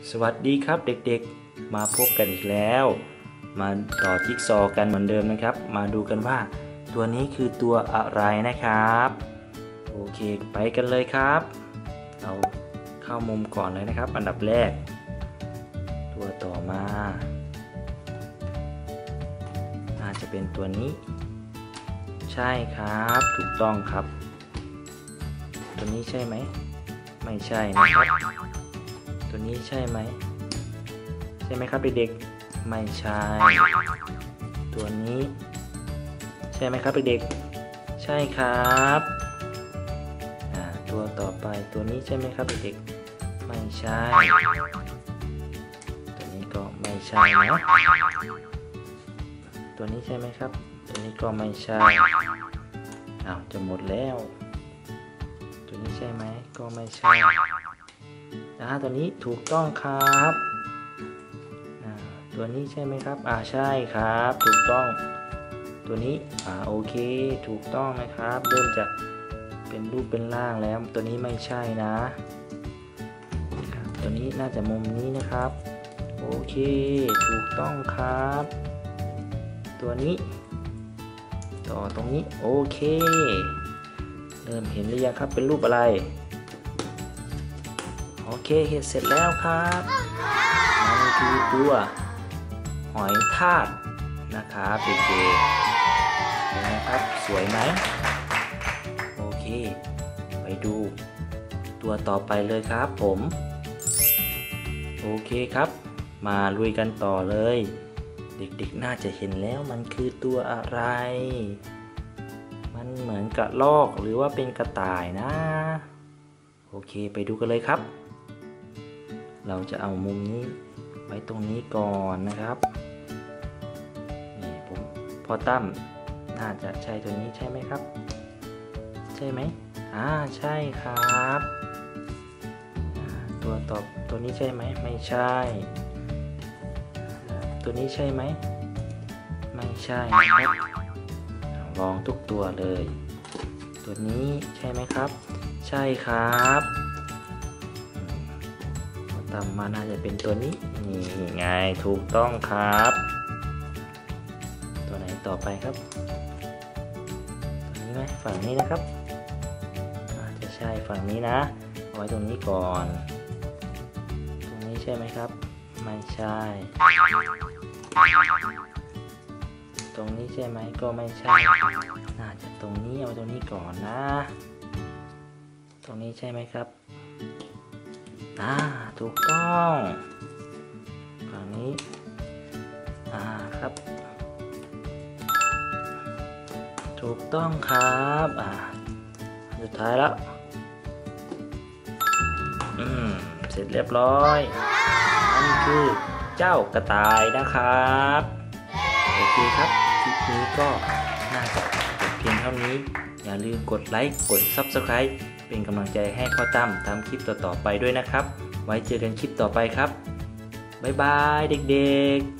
สวัสดีครับเด็กๆมาพบกันอีกแล้วมาต่อจิ๊กซอว์กันเหมือนเดิมนะครับมาดูกันว่าตัวนี้คือตัวอะไรนะครับโอเคไปกันเลยครับเราเข้ามุมก่อนเลยนะครับอันดับแรกตัวต่อมาน่าจะเป็นตัวนี้ใช่ครับถูกต้องครับตัวนี้ใช่ไหมไม่ใช่นะครับตัวนี้ใช่ไหมครับเด็กๆไม่ใช่ตัวนี้ใช่ไหมครับเด็กๆใช่ครับตัวต่อไปตัวนี้ใช่ไหมครับเด็กๆไม่ใช่ตัวนี้ก็ไม่ใช่นะตัวนี้ใช่ไหมครับตัวนี้ก็ไม่ใช่จะหมดแล้วตัวนี้ใช่ไหมก็ไม่ใช่ตัวนี้ถูกต้องครับตัวนี้ใช่ไหมครับใช่ครับถูกต้องตัวนี้โอเคถูกต้องนะครับเริ่มจะเป็นรูปเป็นร่างแล้วตัวนี้ไม่ใช่นะตัวนี้น่าจะมุมนี้นะครับโอเคถูกต้องครับตัวนี้ต่อตรงนี้โอเคเริ่มเห็นหรือยังครับเป็นรูปอะไรโอเคเห็นเสร็จแล้วครับนั่นคือตัวหอยทากนะครับเด็กๆเห็นไหมครับสวยไหมโอเคไปดูตัวต่อไปเลยครับผมโอเคครับมาลุยกันต่อเลยเด็กๆน่าจะเห็นแล้วมันคือตัวอะไรมันเหมือนกระรอกหรือว่าเป็นกระต่ายนะโอเคไปดูกันเลยครับเราจะเอามุมนี้ไว้ตรงนี้ก่อนนะครับนี่พ่อตั้มน่าจะใช่ตัวนี้ใช่ไหมครับใช่ไหมใช่ครับตัวนี้ใช่ไหมไม่ใช่ตัวนี้ใช่ไหมไม่ใช่นะครับลองทุกตัวเลยตัวนี้ใช่ไหมครับใช่ครับต่อมาน่าจะเป็นตัวนี้นี่ไงถูกต้องครับตัวไหนต่อไปครับตัวนี้ไหมฝั่งนี้นะครับจะใช่ฝั่งนี้นะเอาไว้ตรงนี้ก่อนตรงนี้ใช่ไหมครับไม่ใช่ตรงนี้ใช่ไหมก็ไม่ใช่น่าจะตรงนี้เอาตรงนี้ก่อนนะตรงนี้ใช่ไหมครับถูกต้องฝั่งนี้ครับถูกต้องครับสุดท้ายแล้วเสร็จเรียบร้อยนั่นคือเจ้ากระต่ายนะครับโอเคครับคลิปนี้ก็น่าจะจบเพียงเท่านี้อย่าลืมกดไลค์กด Subscribe เป็นกำลังใจให้พ่อตั้มทำคลิปต่อๆไปด้วยนะครับไว้เจอกันคลิปต่อไปครับบ๊ายบายเด็กๆ